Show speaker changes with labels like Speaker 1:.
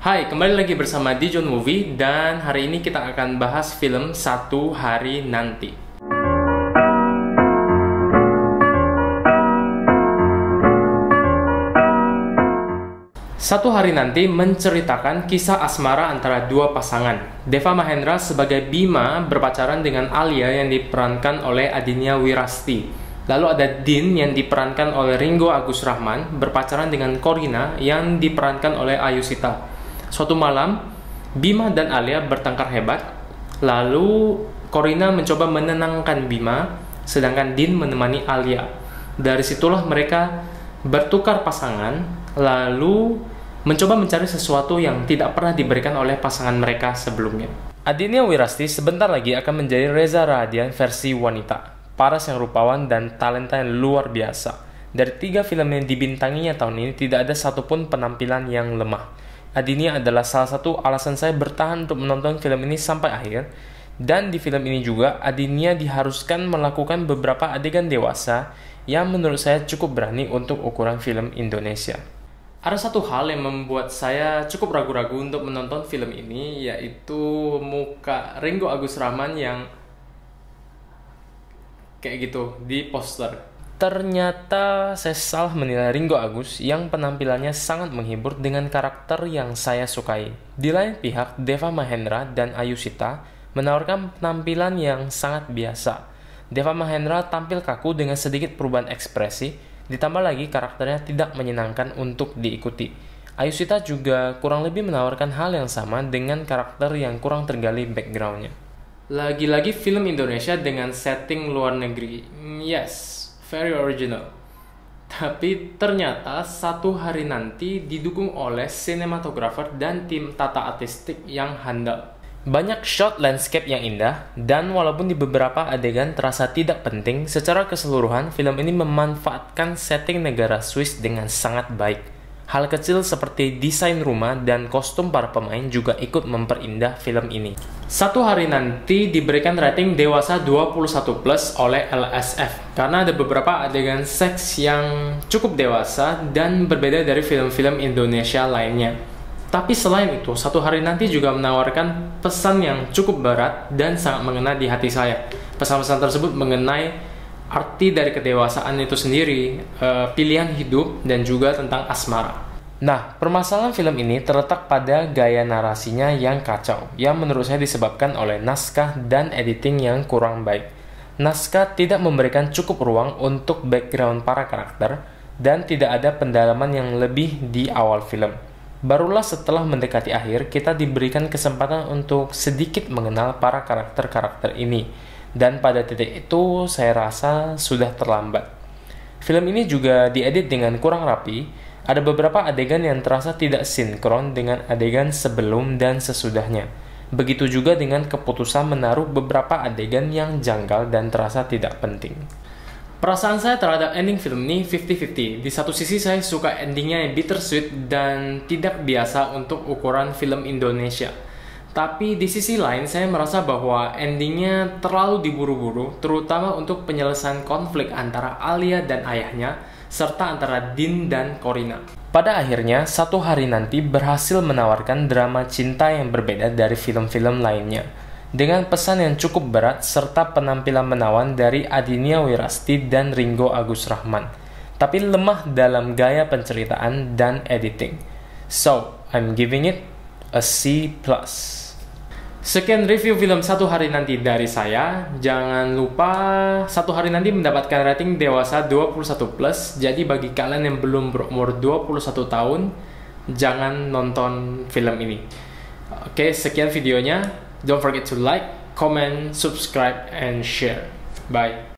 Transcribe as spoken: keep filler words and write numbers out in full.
Speaker 1: Hai, kembali lagi bersama Dijon Movie dan hari ini kita akan bahas film Satu Hari Nanti. Satu Hari Nanti menceritakan kisah asmara antara dua pasangan. Deva Mahendra sebagai Bima berpacaran dengan Alia yang diperankan oleh Adinia Wirasti. Lalu ada Din yang diperankan oleh Ringo Agus Rahman berpacaran dengan Corina yang diperankan oleh Ayushita. Suatu malam, Bima dan Alia bertengkar hebat. Lalu Corina mencoba menenangkan Bima, sedangkan Din menemani Alia. Dari situlah mereka bertukar pasangan, lalu mencoba mencari sesuatu yang tidak pernah diberikan oleh pasangan mereka sebelumnya. Adinia Wirasti sebentar lagi akan menjadi Reza Radian versi wanita. Paras yang rupawan dan talenta yang luar biasa. Dari tiga film yang dibintanginya tahun ini, tidak ada satupun penampilan yang lemah. Adinia adalah salah satu alasan saya bertahan untuk menonton film ini sampai akhir. Dan di film ini juga, Adinia diharuskan melakukan beberapa adegan dewasa yang menurut saya cukup berani untuk ukuran film Indonesia. Ada satu hal yang membuat saya cukup ragu-ragu untuk menonton film ini, yaitu muka Ringo Agus Rahman yang kayak gitu di poster. Ternyata saya salah menilai Ringo Agus yang penampilannya sangat menghibur dengan karakter yang saya sukai. Di lain pihak, Deva Mahendra dan Ayushita menawarkan penampilan yang sangat biasa. Deva Mahendra tampil kaku dengan sedikit perubahan ekspresi, ditambah lagi karakternya tidak menyenangkan untuk diikuti. Ayushita juga kurang lebih menawarkan hal yang sama dengan karakter yang kurang tergali backgroundnya. Lagi-lagi film Indonesia dengan setting luar negeri. Yes, very original. Tapi ternyata Satu Hari Nanti didukung oleh sinematografer dan tim tata artistik yang handal. Banyak shot landscape yang indah, dan walaupun di beberapa adegan terasa tidak penting, secara keseluruhan film ini memanfaatkan setting negara Swiss dengan sangat baik. Hal kecil seperti desain rumah dan kostum para pemain juga ikut memperindah film ini. Satu Hari Nanti diberikan rating dewasa dua puluh satu plus oleh L S F karena ada beberapa adegan seks yang cukup dewasa dan berbeda dari film-film Indonesia lainnya. Tapi selain itu, Satu Hari Nanti juga menawarkan pesan yang cukup berat dan sangat mengena di hati saya. Pesan-pesan tersebut mengenai arti dari kedewasaan itu sendiri, uh, pilihan hidup, dan juga tentang asmara. Nah, permasalahan film ini terletak pada gaya narasinya yang kacau, yang menurut saya disebabkan oleh naskah dan editing yang kurang baik. Naskah tidak memberikan cukup ruang untuk background para karakter, dan tidak ada pendalaman yang lebih di awal film. Barulah setelah mendekati akhir, kita diberikan kesempatan untuk sedikit mengenal para karakter-karakter ini. Dan pada titik itu saya rasa sudah terlambat. Film ini juga diedit dengan kurang rapi. Ada beberapa adegan yang terasa tidak sinkron dengan adegan sebelum dan sesudahnya. Begitu juga dengan keputusan menaruh beberapa adegan yang janggal dan terasa tidak penting. Perasaan saya terhadap ending film ini fifty fifty. Di satu sisi saya suka endingnya yang bittersweet dan tidak biasa untuk ukuran film Indonesia. Tapi di sisi lain saya merasa bahwa endingnya terlalu diburu-buru, terutama untuk penyelesaian konflik antara Alia dan ayahnya, serta antara Din dan Corina. Pada akhirnya, Satu Hari Nanti berhasil menawarkan drama cinta yang berbeda dari film-film lainnya, dengan pesan yang cukup berat serta penampilan menawan dari Adinia Wirasti dan Ringo Agus Rahman, tapi lemah dalam gaya penceritaan dan editing. So, I'm giving it a C plus. Sekian review film Satu Hari Nanti dari saya. Jangan lupa Satu Hari Nanti mendapatkan rating dewasa dua puluh satu plus. Jadi bagi kalian yang belum berumur dua puluh satu tahun, jangan nonton film ini. Oke, sekian videonya. Don't forget to like, comment, subscribe, and share. Bye.